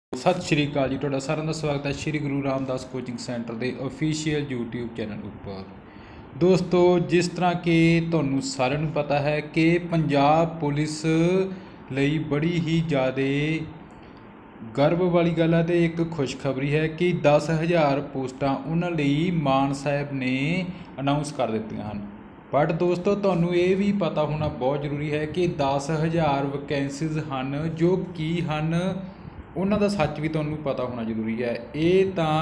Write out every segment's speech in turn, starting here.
सत श्री अकाल जी, तुहाडा सारिਆਂ ਦਾ स्वागत है श्री गुरु रामदास कोचिंग सेंटर के ऑफिशियल यूट्यूब चैनल उपर। दोस्तों, जिस तरह कि तुहानूं सारिਆਂ ਨੂੰ पता है कि पंजाब पुलिस ਲਈ बड़ी ही ज़्यादा गर्व वाली गल है तो एक खुशखबरी है कि 10,000 पोस्टां उन्हां लई मान साहब ने अनाउंस कर दित्तियां हैं। बट दोस्तों, तुहानूं ये भी पता होना बहुत जरूरी है कि 10,000 वैकेंसीज़ हैं जो कि हैं उन्हां दा सच भी तुहानूं पता होना जरूरी है। ये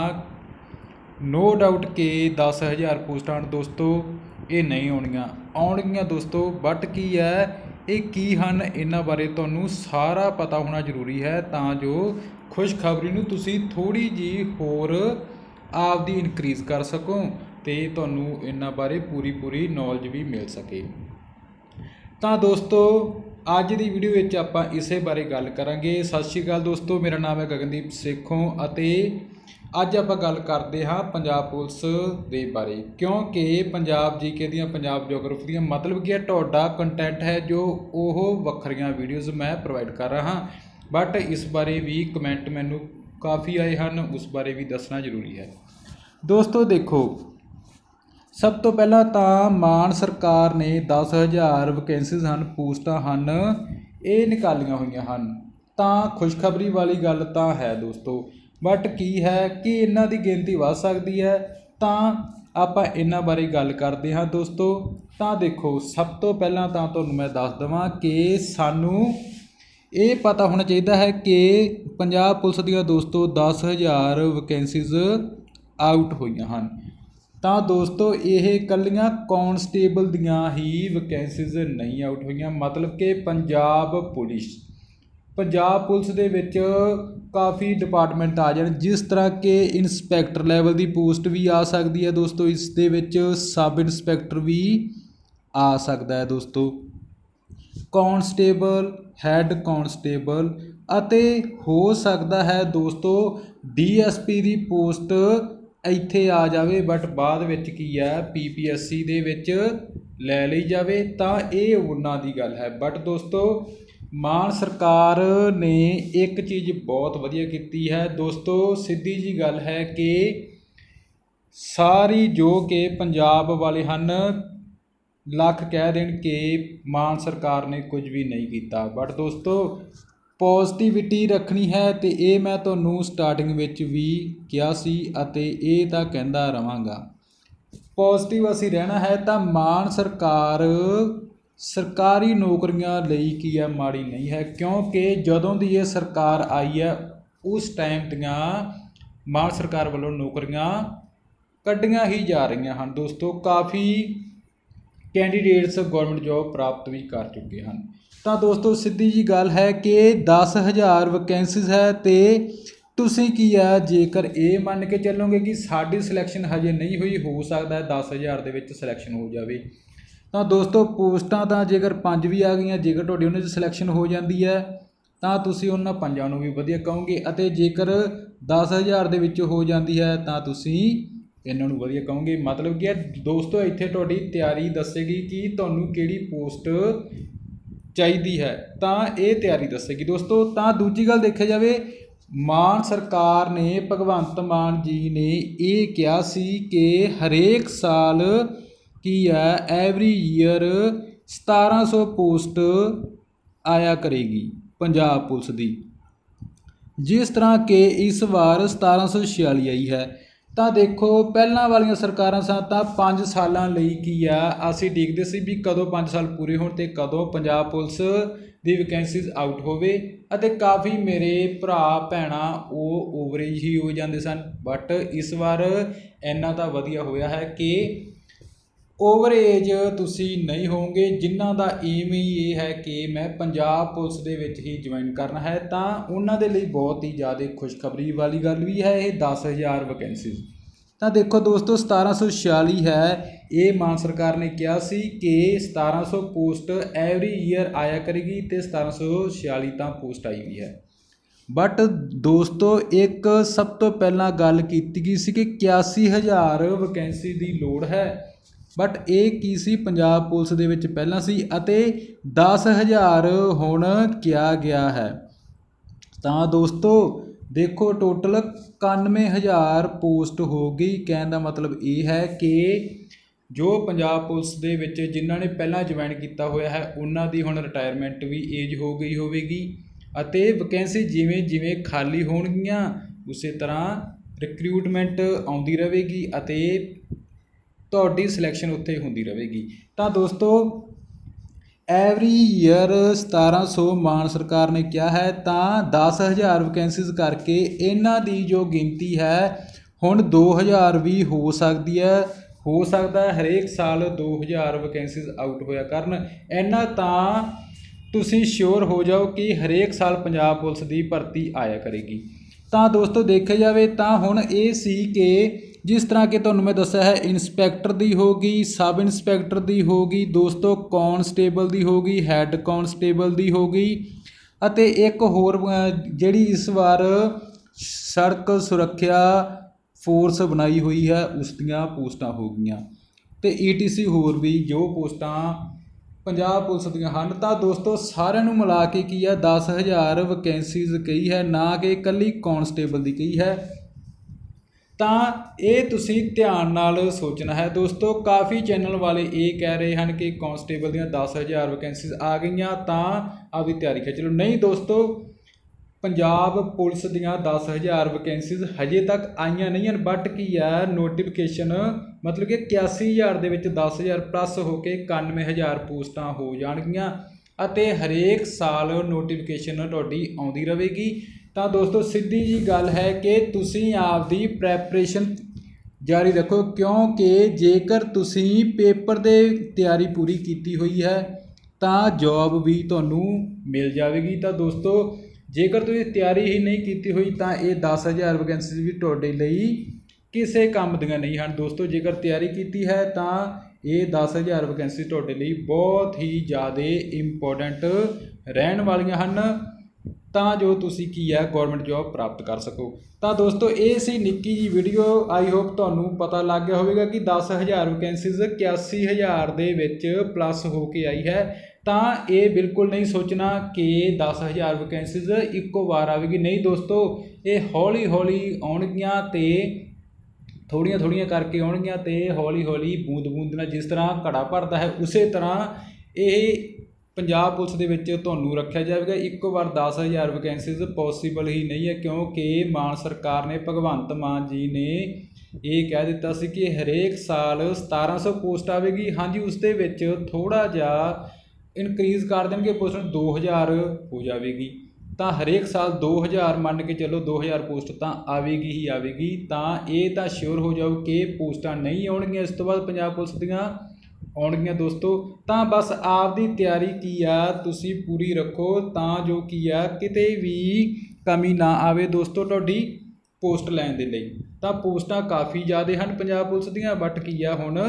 तां नो डाउट कि 10,000 पोस्टां दोस्तों ये नहीं आउणगीਆਂ दोस्तों, बट की है ये की ਹਨ इन्हां बारे तुहानूं सारा पता होना जरूरी है तां जो खुशखबरी नूं तुसीं थोड़ी जी होर आपदी इनक्रीज़ कर सको ते तुहानूं इन्हां बारे पूरी नॉलेज भी मिल सके। ਤਾਂ ਦੋਸਤੋ, ਅੱਜ ਦੀ ਵੀਡੀਓ ਵਿੱਚ ਆਪਾਂ ਇਸੇ ਬਾਰੇ ਗੱਲ ਕਰਾਂਗੇ। ਸਤਿ ਸ਼੍ਰੀ ਅਕਾਲ ਦੋਸਤੋ, ਮੇਰਾ ਨਾਮ ਹੈ ਗਗਨਦੀਪ ਸੇਖੋਂ ਅਤੇ ਅੱਜ ਆਪਾਂ ਗੱਲ ਕਰਦੇ ਹਾਂ ਪੰਜਾਬ ਪੁਲਿਸ ਦੇ ਬਾਰੇ, ਕਿਉਂਕਿ ਪੰਜਾਬ ਜੀਕੇ ਦੀਆਂ, ਪੰਜਾਬ ਜੋਗਰਾਫੀ ਦੀਆਂ ਮਤਲਬ ਕੀ ਹੈ, ਤੁਹਾਡਾ ਕੰਟੈਂਟ ਹੈ ਜੋ ਉਹ ਵੱਖਰੀਆਂ ਵੀਡੀਓਜ਼ ਮੈਂ ਪ੍ਰੋਵਾਈਡ ਕਰ ਰਹਾ ਹਾਂ। ਬਟ ਇਸ ਬਾਰੇ ਵੀ ਕਮੈਂਟ ਮੈਨੂੰ ਕਾਫੀ ਆਏ ਹਨ, ਉਸ ਬਾਰੇ ਵੀ ਦੱਸਣਾ ਜ਼ਰੂਰੀ ਹੈ। ਦੋਸਤੋ ਦੇਖੋ, सब तो पहला तो मान सरकार ने 10,000 वैकेंसीज़ हैं, पोस्टां हैं, ये निकालियां हुई हैं। तो खुशखबरी वाली गल तो है दोस्तों, बट की है कि इन्हां दी गिनती वध सकती है। तो आपां इन्हां बारे गल करते हैं दोस्तों। तो देखो, सब तो पहला तो तुहानूं मैं दस देवां कि सानूं ये पता होना चाहिए है कि पंजाब पुलिस दियां दोस्तों 10,000 वैकेंसीज़ आउट हुई हैं। तो दोस्तों, ये कलियां कॉन्स्टेबल दियां ही वैकेंसीज़ नहीं आउट हुई, मतलब कि पंजाब पुलिस दे विच काफ़ी डिपार्टमेंट आ जाए, जिस तरह के इंस्पैक्टर लैवल की पोस्ट भी आ सकती है दोस्तों, इस दे विच सब इंस्पैक्टर भी आ सकता है दोस्तों, कॉन्स्टेबल, हैड कॉन्स्टेबल अते हो सकता है दोस्तों DSP की पोस्ट ਇੱਥੇ आ जाए, बट बाद विच की है PPSC दे विच लै लई जाए। तो ये उन्हां दी गल है। बट दोस्तों, मान सरकार ने एक चीज़ बहुत वधिया कीती है दोस्तों, सीधी जी गल है कि सारी जो कि पंजाब वाले हैं लख कह देन कि मान सरकार ने कुछ भी नहीं किया। बट दोस्तों, पॉजिटिविटी रखनी है तो ये मैं तुहानूं स्टार्टिंग विच भी कहा सी अते ये तां कहंदा रहांगा। पॉजिटिव असीं रहना है तो मान सरकार सरकारी नौकरियां लई की है माड़ी नहीं है, क्योंकि जदों दी ये सरकार आई है उस टाइम दियां मान सरकार वालों नौकरियां कड्ढियां ही जा रही हैं दोस्तों। काफ़ी कैंडीडेट्स गौरमेंट जॉब प्राप्त भी कर चुके हैं। तो दोस्तों, सीधी जी गल है कि 10,000 वैकेंसीज़ है तो तुसीं की है जेकर ये मन के चलोगे कि साडी सिलैक्शन हजे नहीं हुई, हो सकता है 10,000 दे विच सिलैक्शन हो जाए। तो दोस्तों, पोस्टां तो जेकर 5 भी आ गई, जेकर तुहाडी उन्हां 'च सिलैक्शन हो जाती है तो तुसीं उन्हां 5 नूं भी वधिया कहोगे, अते जेकर 10,000 दे विच हो जाती है तो तुसीं इन्हां नूं वधिया कहोगे। मतलब कि दोस्तों, इत्थे तुहाडी तैयारी दसेगी कि तुहानूं किहड़ी पोस्ट चाहिए है, तो ये तैयारी दसेगी दोस्तों। तो दूजी गल देखी जाए, मान सरकार ने, भगवंत मान जी ने ये कहा सी कि हरेक साल की है एवरी ईयर 1700 पोस्ट आया करेगी पंजाब पुलिस दी, जिस तरह के इस बार 1746 आई है। तो देखो, पहलों वाली सरकारां सन तां 5 सालों लई की आ असीं देखदे सी भी कदों 5 साल पूरे होण ते कदों पंजाब पुलिस दी वैकेंसीज़ आउट होवे, अते काफ़ी मेरे भरा भैणां वो ओवरेज ही हो जाते सन। बट इस बार इन्ना तां वधिया होया है कि ओवरेज तुसीं नहीं होवोगे, जिन्हां दा एम ही ये है कि मैं पंजाब पुलिस दे विच ही ज्वाइन करना है, तो उन्हां दे लई बहुत ही ज़्यादा खुशखबरी वाली गल भी है ये 10,000 वैकेंसीज़। तो देखो दोस्तों, 1746 है, ये मान सरकार ने कहा सी कि 1700 पोस्ट एवरी ईयर आया करेगी, तो 1746 तो पोस्ट आई हुई है। बट दोस्तों, एक सब तो पहला गल की गई सी कि 81,000 वैकेंसी की लोड़ है, बट ये की सी पंजाब पुलिस दे विच पहलां सी अते 10,000 हुण किया गया है। तो दोस्तों, देखो टोटल 91,000 पोस्ट हो गई। कहने का मतलब ये है कि जो पंजाब पुलिस ਦੇ ਵਿੱਚ ਜਿਨ੍ਹਾਂ ਨੇ ਪਹਿਲਾਂ ਜੁਆਇਨ ਕੀਤਾ ਹੋਇਆ ਹੈ ਉਹਨਾਂ ਦੀ ਹੁਣ ਰਿਟਾਇਰਮੈਂਟ ਵੀ ਏਜ ਹੋ ਗਈ ਹੋਵੇਗੀ ਅਤੇ ਵੈਕੈਂਸੀ ਜਿਵੇਂ ਜਿਵੇਂ ਖਾਲੀ ਹੋਣਗੀਆਂ ਉਸੇ ਤਰ੍ਹਾਂ ਰਿਕਰੂਟਮੈਂਟ ਆਉਂਦੀ ਰਹੇਗੀ ਅਤੇ ਤੁਹਾਡੀ ਸਿਲੈਕਸ਼ਨ ਉੱਥੇ ਹੁੰਦੀ ਰਹੇਗੀ। ਤਾਂ ਦੋਸਤੋ ਐਵਰੀ ਈਅਰ 1700 ਮਾਨ ਸਰਕਾਰ ਨੇ ਕਿਹਾ ਹੈ, ਤਾਂ 10,000 ਵੈਕੈਂਸੀਜ਼ ਕਰਕੇ ਇਹਨਾਂ ਦੀ ਜੋ ਗਿਣਤੀ ਹੈ ਹੁਣ 2,000 ਵੀ ਹੋ ਸਕਦੀ ਹੈ। ਹੋ ਸਕਦਾ ਹੈ ਹਰੇਕ ਸਾਲ 2,000 ਵੈਕੈਂਸੀਜ਼ ਆਊਟ ਹੋਇਆ ਕਰਨ। ਇੰਨਾ ਤਾਂ ਤੁਸੀਂ ਸ਼ੋਰ ਹੋ ਜਾਓ ਕਿ ਹਰੇਕ ਸਾਲ ਪੰਜਾਬ ਪੁਲਿਸ ਦੀ ਭਰਤੀ ਆਇਆ ਕਰੇਗੀ। ਤਾਂ ਦੋਸਤੋ ਦੇਖਿਆ ਜਾਵੇ ਤਾਂ ਹੁਣ ਇਹ ਸੀ ਕਿ ਜਿਸ ਤਰ੍ਹਾਂ ਕਿ ਤੁਹਾਨੂੰ ਮੈਂ ਦੱਸਿਆ ਹੈ ਇੰਸਪੈਕਟਰ ਦੀ ਹੋ ਗਈ, ਸਬ ਇੰਸਪੈਕਟਰ ਦੀ ਹੋ ਗਈ ਦੋਸਤੋ, ਕਾਂਸਟੇਬਲ ਦੀ ਹੋ ਗਈ, ਹੈੱਡ ਕਾਂਸਟੇਬਲ ਦੀ ਹੋ ਗਈ ਅਤੇ ਇੱਕ ਹੋਰ ਜਿਹੜੀ ਇਸ ਵਾਰ ਸੜਕ ਸੁਰੱਖਿਆ ਫੋਰਸ ਬਣਾਈ ਹੋਈ ਹੈ ਉਸ ਦੀਆਂ ਪੋਸਟਾਂ ਹੋ ਗਈਆਂ ਅਤੇ ETC ਹੋਰ ਵੀ ਜੋ ਪੋਸਟਾਂ ਪੰਜਾਬ ਪੁਲਿਸ ਦੀਆਂ ਹਨ। ਤਾਂ ਦੋਸਤੋ ਸਾਰਿਆਂ ਨੂੰ ਮਿਲਾ ਕੇ ਕੀ ਹੈ 10,000 ਵੈਕੈਂਸੀਜ਼ ਕਹੀ ਹੈ, ਨਾ ਕਿ ਇਕੱਲੀ ਕਾਂਸਟੇਬਲ ਦੀ ਕਹੀ ਹੈ। ਤਾਂ ਇਹ ਤੁਸੀਂ ਧਿਆਨ ਨਾਲ ਸੋਚਣਾ ਹੈ ਦੋਸਤੋ। ਕਾਫੀ ਚੈਨਲ ਵਾਲੇ ਇਹ ਕਹਿ ਰਹੇ ਹਨ ਕਿ ਕਾਂਸਟੇਬਲ ਦੀਆਂ 10,000 ਵੈਕੈਂਸੀਜ਼ ਆ ਗਈਆਂ ਤਾਂ ਆਪਦੀ ਤਿਆਰੀ ਖਿੱਚ ਲਓ। ਨਹੀਂ ਦੋਸਤੋ, ਪੰਜਾਬ ਪੁਲਿਸ ਦੀਆਂ 10,000 ਵੈਕੈਂਸੀਜ਼ ਹਜੇ ਤੱਕ ਆਈਆਂ ਨਹੀਂ ਹਨ, ਬਟ ਕੀ ਹੈ ਨੋਟੀਫਿਕੇਸ਼ਨ ਮਤਲਬ ਕਿ 81,000 ਦੇ ਵਿੱਚ 10,000 ਪਲੱਸ ਹੋ ਕੇ 91,000 ਪੋਸਟਾਂ ਹੋ ਜਾਣਗੀਆਂ ਅਤੇ ਹਰੇਕ ਸਾਲ ਨੋਟੀਫਿਕੇਸ਼ਨ ਤੁਹਾਡੀ ਆਉਂਦੀ ਰਹੇਗੀ। ਤਾਂ ਦੋਸਤੋ ਸਿੱਧੀ ਜੀ ਗੱਲ ਹੈ ਕਿ ਤੁਸੀਂ ਆਪਦੀ ਪ੍ਰੈਪਰੇਸ਼ਨ ਜਾਰੀ ਰੱਖੋ, ਕਿਉਂਕਿ ਜੇਕਰ ਤੁਸੀਂ ਪੇਪਰ ਦੇ ਤਿਆਰੀ ਪੂਰੀ ਕੀਤੀ ਹੋਈ ਹੈ ਤਾਂ ਜੋਬ ਵੀ ਤੁਹਾਨੂੰ ਮਿਲ ਜਾਵੇਗੀ। ਤਾਂ ਦੋਸਤੋ ਜੇਕਰ ਤੁਸੀਂ ਤਿਆਰੀ ਹੀ ਨਹੀਂ ਕੀਤੀ ਹੋਈ ਤਾਂ ਇਹ 10,000 ਵੈਕੈਂਸੀਜ਼ ਵੀ ਤੁਹਾਡੇ ਲਈ ਕਿਸੇ ਕੰਮ ਦੀਆਂ ਨਹੀਂ ਹਨ ਦੋਸਤੋ। ਜੇਕਰ ਤਿਆਰੀ ਕੀਤੀ ਹੈ ਤਾਂ ਇਹ 10,000 ਵੈਕੈਂਸੀਜ਼ ਤੁਹਾਡੇ ਲਈ ਬਹੁਤ ਹੀ ਜ਼ਿਆਦਾ ਇੰਪੋਰਟੈਂਟ ਰਹਿਣ ਵਾਲੀਆਂ ਹਨ ਤਾਂ ਜੋ ਤੁਸੀਂ ਕੀ ਹੈ ਗੌਰਮੈਂਟ ਜੋਬ ਪ੍ਰਾਪਤ ਕਰ ਸਕੋ। ਤਾਂ ਦੋਸਤੋ ਇਹ ਸੀ ਨਿੱਕੀ ਜੀ ਵੀਡੀਓ। ਆਈ ਹੋਪ ਤੁਹਾਨੂੰ ਪਤਾ ਲੱਗ ਗਿਆ ਹੋਵੇਗਾ ਕਿ 10,000 ਵੈਕੈਂਸੀਜ਼ 81,000 ਦੇ ਵਿੱਚ ਪਲੱਸ ਹੋ ਕੇ ਆਈ ਹੈ। ਤਾਂ ਇਹ ਬਿਲਕੁਲ ਨਹੀਂ ਸੋਚਣਾ ਕਿ 10,000 ਵੈਕੈਂਸੀਜ਼ ਇੱਕੋ ਵਾਰ ਆਵੇਗੀ, ਨਹੀਂ ਦੋਸਤੋ, ਇਹ ਹੌਲੀ ਹੌਲੀ ਆਉਣਗੀਆਂ ਅਤੇ ਥੋੜ੍ਹੀਆਂ ਥੋੜ੍ਹੀਆਂ ਕਰਕੇ ਆਉਣਗੀਆਂ ਅਤੇ ਹੌਲੀ ਹੌਲੀ ਬੂੰਦ ਬੂੰਦ ਨਾਲ ਜਿਸ ਤਰ੍ਹਾਂ ਘੜਾ ਭਰਦਾ ਹੈ ਉਸੇ ਤਰ੍ਹਾਂ ਇਹ ਪੰਜਾਬ ਪੁਲਿਸ ਦੇ ਵਿੱਚ ਤੁਹਾਨੂੰ ਰੱਖਿਆ ਜਾਵੇਗਾ। ਇੱਕੋ ਵਾਰ 10,000 ਵੈਕੈਂਸੀਜ਼ ਪੋਸੀਬਲ ਹੀ ਨਹੀਂ ਹੈ, ਕਿਉਂਕਿ ਮਾਨ ਸਰਕਾਰ ਨੇ ਭਗਵੰਤ ਮਾਨ ਜੀ ਨੇ ਇਹ ਕਹਿ ਦਿੱਤਾ ਸੀ ਕਿ ਹਰੇਕ ਸਾਲ 1700 ਪੋਸਟ ਆਵੇਗੀ। ਹਾਂਜੀ, ਉਸ ਦੇ ਵਿੱਚ ਥੋੜ੍ਹਾ ਜਿਹਾ ਇਨਕਰੀਜ਼ ਕਰ ਦੇਣਗੇ, ਪੋਸਟ 2,000 ਹੋ ਜਾਵੇਗੀ। ਤਾਂ ਹਰੇਕ ਸਾਲ 2,000 ਮੰਨ ਕੇ ਚੱਲੋ 2,000 ਪੋਸਟ ਤਾਂ ਆਵੇਗੀ ਹੀ ਆਵੇਗੀ। ਤਾਂ ਇਹ ਤਾਂ ਸ਼ੋਰ ਹੋ ਜਾਓ ਕਿ ਪੋਸਟਾਂ ਨਹੀਂ ਆਉਣਗੀਆਂ ਇਸ ਤੋਂ ਬਾਅਦ ਪੰਜਾਬ ਪੁਲਿਸ ਦੀਆਂ ਆਉਣਗੀਆਂ ਦੋਸਤੋ। ਤਾਂ ਬਸ ਆਪਦੀ ਤਿਆਰੀ ਕੀ ਆ ਤੁਸੀਂ ਪੂਰੀ ਰੱਖੋ ਤਾਂ ਜੋ ਕੀ ਆ ਕਿਤੇ ਵੀ ਕਮੀ ਨਾ ਆਵੇ ਦੋਸਤੋ ਤੁਹਾਡੀ ਪੋਸਟ ਲੈਣ ਦੇ ਲਈ। ਤਾਂ ਪੋਸਟਾਂ ਕਾਫੀ ਜ਼ਿਆਦਾ ਹਨ ਪੰਜਾਬ ਪੁਲਿਸ ਦੀਆਂ, ਬਟ ਕੀ ਆ ਹੁਣ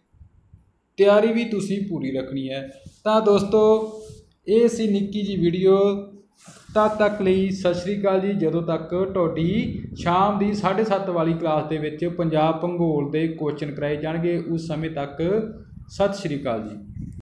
ਤਿਆਰੀ ਵੀ ਤੁਸੀਂ ਪੂਰੀ ਰੱਖਣੀ ਹੈ। ਤਾਂ ਦੋਸਤੋ ਇਹ ਸੀ ਨਿੱਕੀ ਜੀ ਵੀਡੀਓ। ਤਦ ਤੱਕ ਲਈ ਸਤਿ ਸ਼੍ਰੀ ਅਕਾਲ ਜੀ। ਜਦੋਂ ਤੱਕ ਤੁਹਾਡੀ ਸ਼ਾਮ ਦੀ 7:30 ਵਾਲੀ ਕਲਾਸ ਦੇ ਵਿੱਚ ਪੰਜਾਬ ਭੂਗੋਲ ਦੇ ਕੁਐਸਚਨ ਕਰਾਏ ਜਾਣਗੇ ਉਸ ਸਮੇਂ ਤੱਕ ਸਤਿ ਸ਼੍ਰੀ ਅਕਾਲ ਜੀ।